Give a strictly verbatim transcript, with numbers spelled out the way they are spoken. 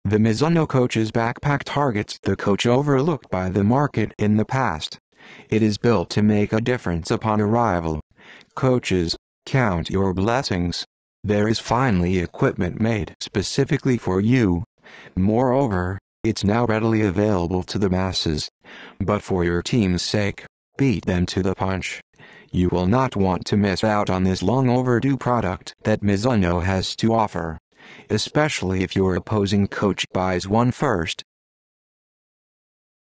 The Mizuno Coach's backpack targets the coach overlooked by the market in the past. It is built to make a difference upon arrival. Coaches, count your blessings. There is finally equipment made specifically for you. Moreover, it's now readily available to the masses. But for your team's sake, beat them to the punch. You will not want to miss out on this long overdue product that Mizuno has to offer. Especially if your opposing coach buys one first.